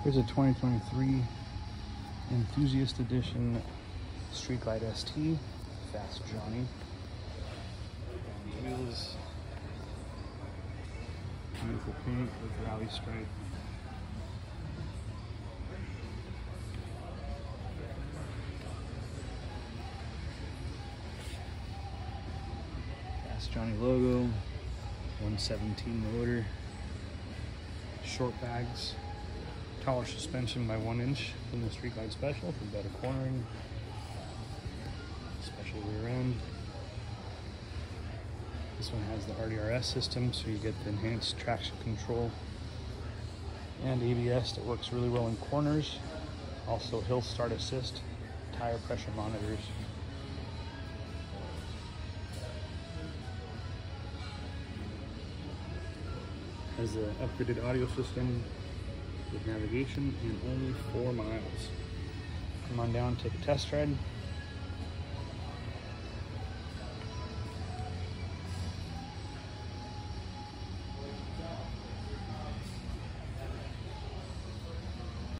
Here's a 2023 Enthusiast Edition Street Glide ST, Fast Johnny. And wheels, beautiful paint with rally stripe. Fast Johnny logo, 117 motor, short bags. Taller suspension by 1 inch from the Street Glide Special for better cornering. Special rear end. This one has the RDRS system, so you get the enhanced traction control and ABS that works really well in corners. Also hill start assist, tire pressure monitors. Has the upgraded audio system with navigation and only 4 miles. Come on down, take a test ride.